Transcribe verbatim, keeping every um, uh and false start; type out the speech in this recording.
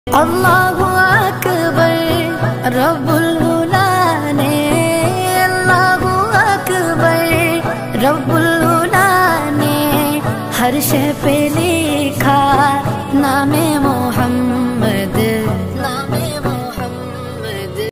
अल्लाहु अकबर रब्बुल उला ने, अल्लाहु अकबर रब्बुल उला ने हर शय पे लिखा नामे मोहम्मद।